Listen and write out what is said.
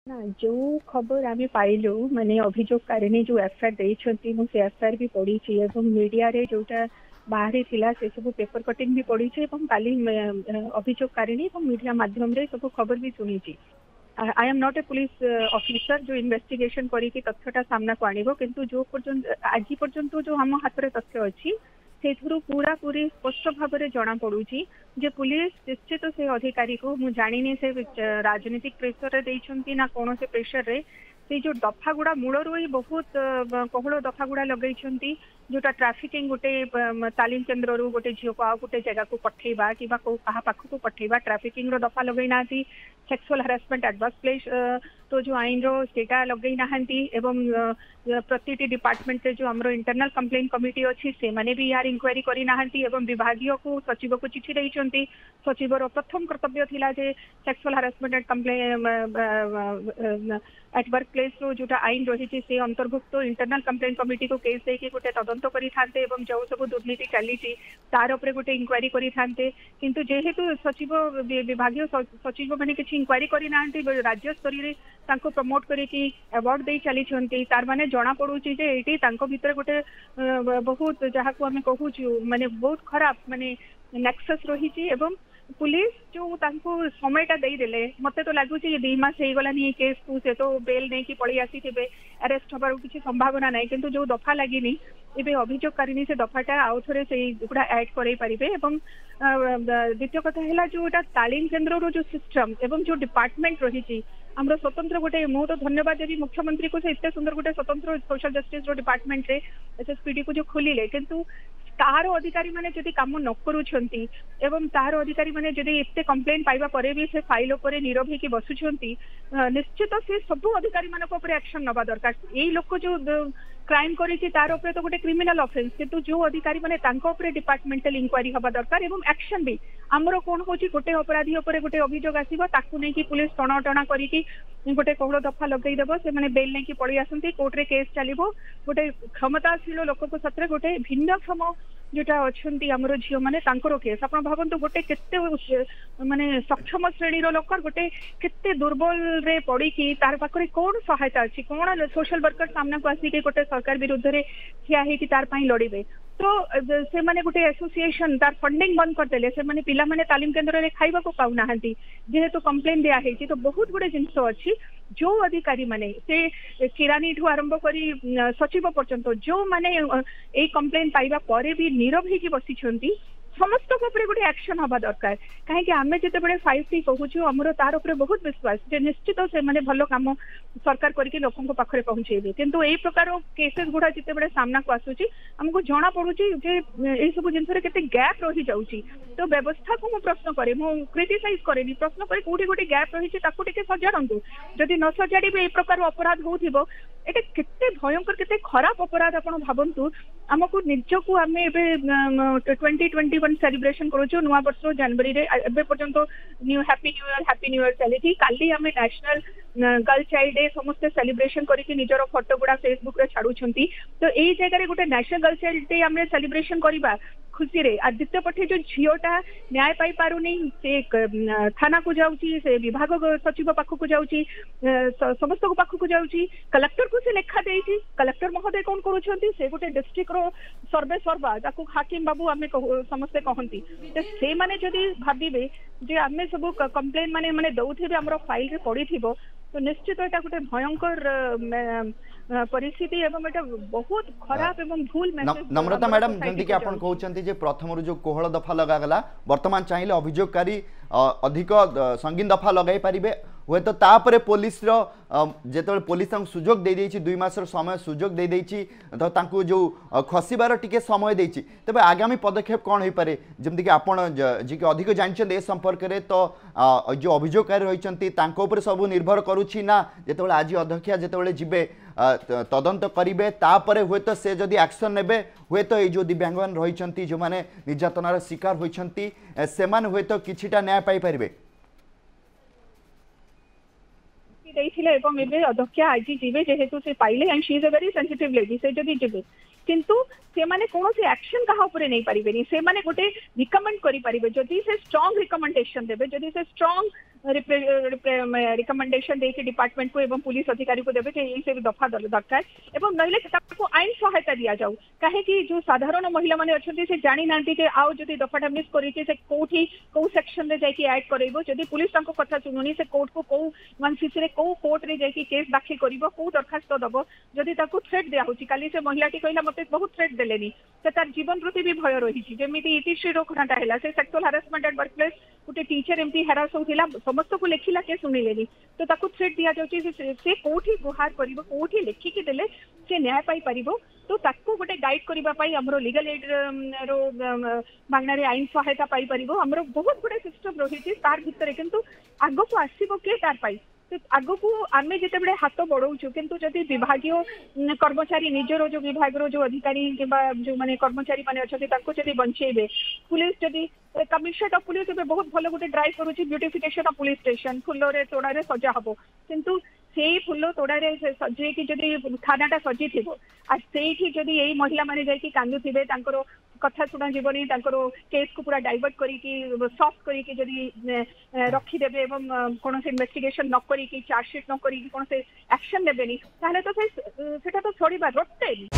ना जो खबर आम पाइलु माने अभियोगकारिणी जो एफआईआर देइछंती मु से एफआईआर भी पढ़ी मीडिया रे जोटा बाहरी थिला से सब पेपर कटिंग भी पढ़ी काली अभियोगकारिणी मीडिया माध्यम रे सब खबर भी सुनी। I am not a police officer जो इन्वेस्टिगेशन करी तथ्यटा सामना को आनिबो, किंतु जो पर्यंत आज पर्यंत जो हम हाथ में तथ्य अच्छी से पूरा पूरी स्पष्ट भाव में जना पड़ुची जे पुलिस निश्चित से अधिकारी को मु जानी से राजनीतिक प्रेसर रे देइछंती ना कौन से प्रेसर रे से जो दफा गुड़ा मूलर ही बहुत कहल दफा गुड़ा लगे जोटा ट्राफिकिंग गोटे तालीम केन्द्र रू गोटे झील को आउ गोटे जगह को पठेबा कि क्या पाखक पठेबा ट्राफिकिंग रो दफा लगे ना, sexual harassment at work place तो जो आईन रो सेटा लगे ना एवं प्रति डिपार्टमेंट से जो आमर इंटरनल कंप्लेन कमिटी अच्छी से माने भी यार इंक्वायरी करी नाहंती एवं विभागीय को सचिव को चिठी देइछंती। सचिवर प्रथम कर्तव्य थिला जे sexual harassment at complain at work place रो जोटा आईन रही से अंतर्भुक्त इंटरनल कंप्लेन कमिटी को केस देके गोटे तदंत करी थांते एवं जो सब दुर्नीति चली तार उपरे गोटे इंक्वायरी करी थांते, किंतु जेहेतु सचिव विभागीय सचिव माने किछि इंक्वायरी करी नाहंती राज्य स्तरीय रे तांको प्रमोट करिकि अवार्ड दे चली छंती तार माने जना पड़ुची जे एटी तांको भितर गोटे बहुत जहाँ को आम कहूँ माने बहुत खराब माने नेक्सस रही एवं पुलिस जो तांको समयटा देदेले मते तो लगुच 2 मास हो गलानी केस को से तो बेल नहीं कि पड़ी आसी थे अरेस्ट हबार किसी संभावना ना, किंतु जो दफा लगी एवं अभियोगकारिणी से दफाटा आउ थे से गुड़ा ऐड कर पारे। द्वितीय कथा है जो तालीम केन्द्र रो जो सिस्टम एवं जो डिपार्टमेंट रही आम स्वतंत्र गोटे मु तो धन्यवाद देवी मुख्यमंत्री को से इतने सुंदर गोटे स्वतंत्र सोशल जस्टिस एसएसपीडी एसएसपीडी को जो खोलिले, किंतु तार अधिकारी माने जदि काम न करूछंती एवं तार अधिकारी माने जदि एते कंप्लेन पाइबा परे भी से फाइल उपरे नीरव होकी बसुछंती निश्चित से सब अधिकारी मानक उपरे एक्शन नबा दरकार। एई लोक जो क्राइम करिछि तार उपरे तो गोटे क्रिमिनल ऑफेंस, किंतु जो अधिकारी माने तांको उपरे डिपार्टमेंटल इंक्वायरी हबा दरकार एवं एक्शन भी आमरो कोन होची गोटे अपराधी उपरे गोटे अभियोग आसीबो ताकू नै कि पुलिस टणा करिकि गोटे कहल दफा लगई देबो से माने बेल नै कि पळी आसंती कोर्ट रे केस चलिबो। गोटे क्षमताशील लोक को सतरे गोटे भिन्नक्षम जोटा अच्छा आमर झील मैंने केस आप भावतु गोटे केते माने सक्षम श्रेणी लोक गोटे केते दुर्बल रे पड़ी तार पाखरे कौन सहायता अच्छी कौन सोशल वर्कर सामना को आसिक गोटे सरकार विरुद्ध रे ठिया होगी तार पाई लड़े तो से माने गोटे एसोसिएशन तार फंडिंग बंद करदेले से माने पिला माने तालीम केन्द्र रे खाइबा को पाउ नाहंती जेहेतु कंप्लेन दिया है तो बहुत गुड़े जिनस अच्छी जो अधिकारी माने से किरानी ठू आरंभ करी सचिव पर्यंत जो माने ए कंप्लेन पाइबा परे भी नीरव होगी बसी समस्त गोटे एक्शन हवा दरकार कहीं आम जिते बड़े 5T कहूँ आमर तार उपर बहुत विश्वास जे निश्चित से मैंने भल कम सरकार करके लोकों पाखे पहुंचेबे, किंतु यही प्रकार केसेस गुड़ा जिते बड़े सामना को आसूची आमको जना पड़ुची जे सब जिन गैप रही जाऊँगी तो व्यवस्था को मुझे प्रश्न करे मु क्रिटिसाइज करेनि प्रश्न करे कौटी गोटे गैप रही सजाड़ू जदि न सजाड़ी ये प्रकार अपराध हो केते भयंकर केते खराब अपराध आपण भावंतु आमको निजको आम 2021 सेलिब्रेशन करूँ नुआ वर्ष जनवरी रे एबे पर्यंत न्यू हैप्पी न्यू ईयर चली काली आम नेशनल गर्ल चाइल्ड डे समस्ते सेलिब्रेशन करके निजर फोटो गुड़ा फेसबुक रे छाड़ुछंती तो यही जगह गोटे नेशनल गर्ल चाइल्ड डे आम सेलिब्रेशन करवा खुशी रे आ द्वितीय पटे जो झीलटा न्याय पाई पारुनी से थाना को जाऊँगी से विभाग सचिव पाखक जाऊँगी समस्त पाखक जाऊँगी कलेक्टर को से लेखा देती कलेक्टर महोदय कौन करुँच से गोटे डिस्ट्रिक्ट रो सर्वे सर्वा हाकिम बाबू आम समस्ते कहती से माने जदि भावे जे आम सब कंप्लेन माने माने दौथे आम फाइल रे पड़ी थी तो निश्चित एटा गोटे भयंकर परिस्थिति एवं एटा बहुत खराब एवं भूल मेसेज। नम्रता मैडम जंती कि आपण कहउचंती जे प्रथम जो कोहळ दफा लगा गला वर्तमान चाहिए अभियोगकारी अधिक संगीन दफा लगाई पारिबे हुए तो तापरे पुलिस जेतबे पुलिस सुजोग दे देछि 2 मासर समय सुजोग दे देछि तो तांकु जो खसिबार टिके समय देछि तबे आगामी पदक्षेप कोन होई पारे जेमति कि आपण जे कि अधिक जानछन ए संपर्क रे तो जो अभियोगकारी रहिचंती तांको ऊपर सब निर्भर करूछि ना जेतबे आज अध्यक्ष जेतबे जिबे तदंत करिवे तापरे हुए तो से जदि एक्शन नेबे हुए तो ये जो दिव्यांगन रहिचंती जो माने निर्यातनार शिकार होइचंती सेमान हुए तो किछिटा न्याय पाई परिबे अध्यक्ष आज जीवे जेहेतु से पाइले and she is a very sensitive lady से जदि जीवे किंतु से माने कौन एक्शन कहा उपरे नहीं पारिबेनी से माने गोटे रिकमेंड करि पारिबे जदि से स्ट्रांग रिकमेंडेशन देबे जदि से स्ट्रांग रिकमेंडेशन देके डिपार्टमेंट को एवं पुलिस अधिकारी को देवे यही सब दफा दरकार एवं नहले आईन सहायता दि जाऊ कहीं जो साधारण महिला माने अच्छे से जानी ना आउ जदि दफाटा मिस करी से कोठी को सेक्शन रे जाके ऐड करइबो जदि पुलिस तांको कथा सुनुनी से कोर्ट को को मानसिस रे को कोर्ट रे जाके केस दाखिल करिवो को दरखास्त दबो जदि ताको थ्रेट दिया होची काली से महिला टी कहला मते बहुत थ्रेट देलेनी से तार जीवन प्रति भी भय रही जेमिति इतिश्री रो घटनाटा हैला से sexual harassment at work place गोटे टीचर एमती हेरास होथिला समस्त को लेखिला के सुनिलेनी तो ताको थ्रेट दिया जाउची से कोठी गुहार करिवो कोठी लेखि के देले से न्याय पाई परिवो तो ताको गोटे गाइड करबा पाई हमरो लीगल एड रो मागनारे आईन सहायता पाई परिवो हमरो बहुत गुडे सिस्टम रही तार भितर किंतु आगो को आसीबो के तार पाई तो आग को आम जिते हाथ बढ़ाऊँ किंतु जदि विभागीय कर्मचारी निजर जो विभाग जो अधिकारी जो माने कर्मचारी माने अच्छे बंचेबे पुलिस जदि कमिशनरेट ऑफ पुलिस बहुत भल गोटे ड्राइव करुच्ची ब्यूटिफिकेशन ऑफ पुलिस स्टेशन फुल तोड़े सजा हम किंतु से फुल तोड़े सजे जदि थानाटा सजी थी से जदि यही महिला माने जाकि कांदुथिबे तांकर कथा शुणा जीवनी केस को पूरा डाइवर्ट करी सॉफ्ट करी जदि रखीदेवे एवं कौन से इन्वेस्टिगेशन न करी चार्जशीट न करी कौन से एक्शन नेबेनी ताहले तो से तो छोड़ीबा रोटे